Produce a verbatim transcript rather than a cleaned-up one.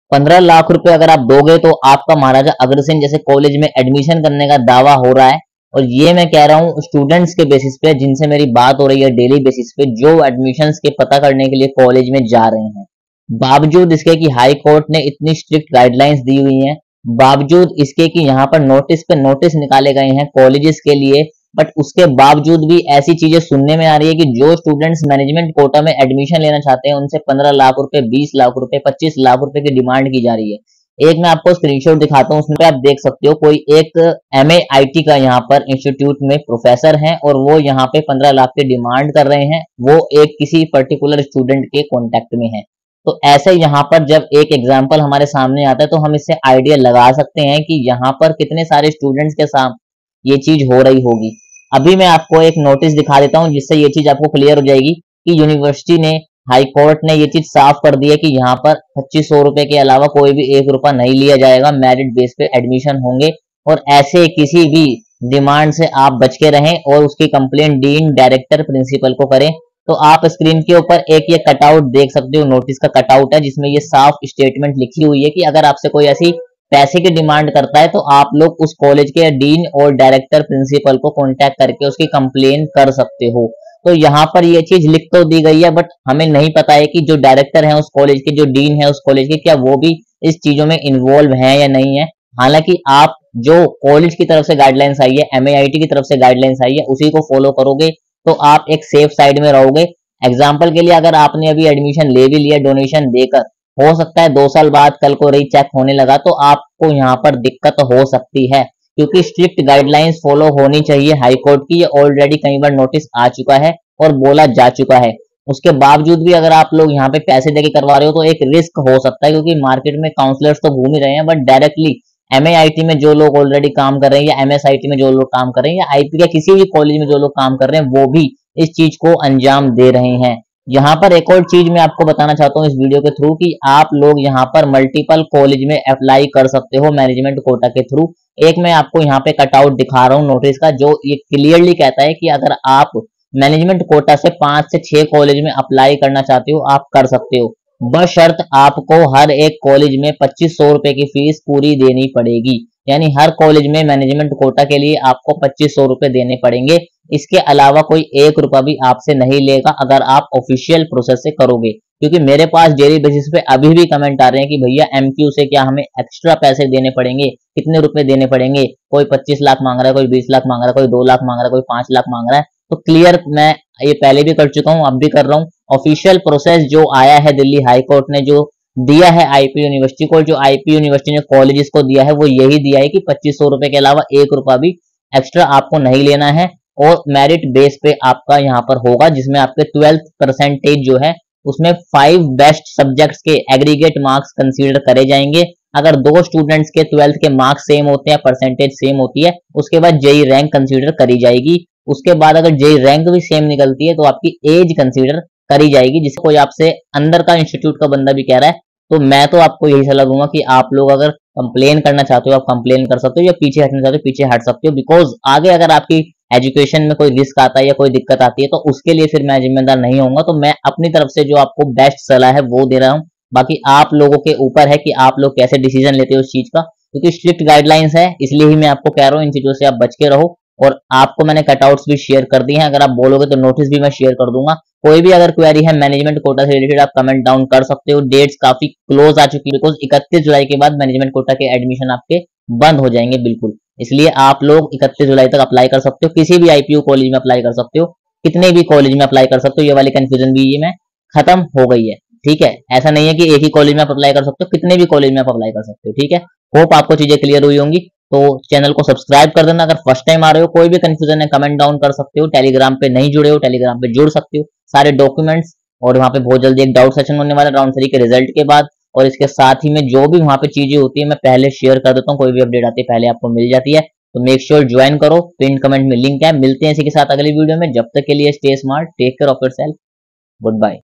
पंद्रह लाख रुपए अगर आप दोगे तो आपका महाराजा अग्रसेन जैसे कॉलेज में एडमिशन करने का दावा हो रहा है। और ये मैं कह रहा हूँ स्टूडेंट्स के बेसिस पे, जिनसे मेरी बात हो रही है डेली बेसिस पे, जो एडमिशन्स के पता करने के लिए कॉलेज में जा रहे हैं। बावजूद इसके कि हाई कोर्ट ने इतनी स्ट्रिक्ट गाइडलाइंस दी हुई हैं, बावजूद इसके कि यहाँ पर नोटिस पे नोटिस निकाले गए हैं कॉलेजेस के लिए, बट उसके बावजूद भी ऐसी चीजें सुनने में आ रही है कि जो स्टूडेंट्स मैनेजमेंट कोटा में एडमिशन लेना चाहते हैं उनसे पंद्रह लाख रुपए, बीस लाख रुपए, पच्चीस लाख रुपए की डिमांड की जा रही है। एक मैं आपको स्क्रीनशॉट दिखाता हूँ, उसमें पे आप देख सकते हो कोई एक एम ए आई टी का यहाँ पर इंस्टीट्यूट में प्रोफेसर हैं और वो यहाँ पे पंद्रह लाख की डिमांड कर रहे हैं। वो एक किसी पर्टिकुलर स्टूडेंट के कॉन्टेक्ट में है। तो ऐसे यहाँ पर जब एक एग्जाम्पल हमारे सामने आता है तो हम इससे आइडिया लगा सकते हैं कि यहाँ पर कितने सारे स्टूडेंट्स के साथ ये चीज हो रही होगी। अभी मैं आपको एक नोटिस दिखा देता हूँ जिससे ये चीज आपको क्लियर हो जाएगी कि यूनिवर्सिटी ने, हाई कोर्ट ने ये चीज साफ कर दी है कि यहाँ पर पच्चीस सौ रुपए के अलावा कोई भी एक रुपया नहीं लिया जाएगा, मेरिट बेस पे एडमिशन होंगे। और ऐसे किसी भी डिमांड से आप बच के रहें और उसकी कंप्लेंट डीन, डायरेक्टर, प्रिंसिपल को करें। तो आप स्क्रीन के ऊपर एक ये कटआउट देख सकते हो, नोटिस का कटआउट है जिसमें ये साफ स्टेटमेंट लिखी हुई है कि अगर आपसे कोई ऐसी पैसे की डिमांड करता है तो आप लोग उस कॉलेज के डीन और डायरेक्टर, प्रिंसिपल को कांटेक्ट करके उसकी कंप्लेन कर सकते हो। तो यहाँ पर ये चीज लिख तो दी गई है, बट हमें नहीं पता है कि जो डायरेक्टर है उस कॉलेज के, जो डीन है उस कॉलेज के, क्या वो भी इस चीजों में इन्वॉल्व है या नहीं है। हालांकि आप जो कॉलेज की तरफ से गाइडलाइंस आई है, एम ए आई टी की तरफ से गाइडलाइंस आई है, उसी को फॉलो करोगे तो आप एक सेफ साइड में रहोगे। एग्जाम्पल के लिए अगर आपने अभी एडमिशन ले भी लिया डोनेशन देकर, हो सकता है दो साल बाद कल को रीचेक होने लगा तो आपको यहाँ पर दिक्कत हो सकती है, क्योंकि स्ट्रिक्ट गाइडलाइंस फॉलो होनी चाहिए हाई कोर्ट की। ये ऑलरेडी कई बार नोटिस आ चुका है और बोला जा चुका है। उसके बावजूद भी अगर आप लोग यहाँ पे पैसे देके करवा रहे हो तो एक रिस्क हो सकता है, क्योंकि मार्केट में काउंसलर्स तो घूम ही रहे हैं, but directly M A I T में जो लोग ऑलरेडी काम कर रहे हैं या एम एस आई टी में जो लोग काम कर रहे हैं या आई पी या किसी भी कॉलेज में जो लोग काम कर रहे हैं वो भी इस चीज को अंजाम दे रहे हैं। यहाँ पर एक और चीज मैं आपको बताना चाहता हूँ इस वीडियो के थ्रू कि आप लोग यहाँ पर मल्टीपल कॉलेज में अप्लाई कर सकते हो मैनेजमेंट कोटा के थ्रू। एक मैं आपको यहाँ पे कटआउट दिखा रहा हूँ नोटिस का, जो ये क्लियरली कहता है कि अगर आप मैनेजमेंट कोटा से पांच से छह कॉलेज में अप्लाई करना चाहते हो आप कर सकते हो, बशर्त आपको हर एक कॉलेज में पच्चीस सौ रुपए की फीस पूरी देनी पड़ेगी। यानी हर कॉलेज में मैनेजमेंट कोटा के लिए आपको पच्चीस सौ रुपए देने पड़ेंगे। इसके अलावा कोई एक रुपया भी आपसे नहीं लेगा अगर आप ऑफिशियल प्रोसेस से करोगे। क्योंकि मेरे पास डेली बेसिस पे अभी भी कमेंट आ रहे हैं कि भैया एम क्यू से क्या हमें एक्स्ट्रा पैसे देने पड़ेंगे, कितने रुपए देने पड़ेंगे, कोई पच्चीस लाख मांग रहा है, कोई बीस लाख मांग रहा है, कोई दो लाख मांग रहा है, कोई पांच लाख मांग रहा है। तो क्लियर मैं ये पहले भी कर चुका हूं, अब भी कर रहा हूं। ऑफिशियल प्रोसेस जो आया है दिल्ली हाई कोर्ट ने जो दिया है आईपी यूनिवर्सिटी को, जो आईपी यूनिवर्सिटी ने कॉलेजेस को दिया है वो यही दिया है कि पच्चीस सौ रुपए के अलावा एक रुपया भी एक्स्ट्रा आपको नहीं लेना है और मेरिट बेस पे आपका यहाँ पर होगा, जिसमें आपके ट्वेल्थ परसेंटेज जो है उसमें फाइव बेस्ट सब्जेक्ट्स के एग्रीगेट मार्क्स कंसीडर करे जाएंगे। अगर दो स्टूडेंट्स के ट्वेल्थ के मार्क्स सेम होते हैं, परसेंटेज सेम होती है, उसके बाद जेई रैंक कंसीडर करी जाएगी। उसके बाद अगर जेई रैंक भी सेम निकलती है तो आपकी एज कंसीडर करी जाएगी। जिससे कोई आपसे अंदर का इंस्टीट्यूट का बंदा भी कह रहा है तो मैं तो आपको यही सलाह दूंगा कि आप लोग अगर कंप्लेन करना चाहते हो आप कंप्लेन कर सकते हो, या पीछे हटना चाहते हो पीछे हट सकते हो। बिकॉज आगे अगर आपकी एजुकेशन में कोई रिस्क आता है या कोई दिक्कत आती है तो उसके लिए फिर मैं जिम्मेदार नहीं होऊंगा। तो मैं अपनी तरफ से जो आपको बेस्ट सलाह है वो दे रहा हूँ, बाकी आप लोगों के ऊपर है कि आप लोग कैसे डिसीजन लेते हो उस चीज का। क्योंकि स्ट्रिक्ट गाइडलाइंस है इसलिए ही मैं आपको कह रहा हूँ इन चीजों से आप बच के रहो। और आपको मैंने कटआउट्स भी शेयर कर दिए हैं, अगर आप बोलोगे तो नोटिस भी मैं शेयर कर दूंगा। कोई भी अगर क्वेरी है मैनेजमेंट कोटा से रिलेटेड आप कमेंट डाउन कर सकते हो। डेट्स काफी क्लोज आ चुकी है, बिकॉज इकतीस जुलाई के बाद मैनेजमेंट कोटा के एडमिशन आपके बंद हो जाएंगे बिल्कुल। इसलिए आप लोग इकतीस जुलाई तक अप्लाई कर सकते हो, किसी भी आईपीयू कॉलेज में अप्लाई कर सकते हो, कितने भी कॉलेज में अप्लाई कर सकते हो। ये वाली कंफ्यूजन भी ये में खत्म हो गई है, ठीक है। ऐसा नहीं है कि एक ही कॉलेज में आप अप्लाई कर सकते हो, कितने भी कॉलेज में आप अप्लाई कर सकते हो, ठीक है। होप आपको चीजें क्लियर हुई होंगी। तो चैनल को सब्सक्राइब कर देना। अगर फर्स्ट टाइम आ रहे हो, कोई भी कंफ्यूजन है कमेंट डाउन कर सकते हो। टेलीग्राम पे नहीं जुड़े हो, टेलीग्राम पे जुड़ सकते हो, सारे डॉक्यूमेंट्स। और वहां पे बहुत जल्दी एक डाउट सेशन होने वाला है राउंड थ्री के रिजल्ट के बाद। और इसके साथ ही में जो भी वहां पे चीजें होती है मैं पहले शेयर कर देता हूँ, कोई भी अपडेट आती है पहले आपको मिल जाती है। तो मेक श्योर ज्वाइन करो, पिन कमेंट में लिंक है। मिलते हैं इसी के साथ अगली वीडियो में, जब तक के लिए stay smart, take care of yourself, good bye.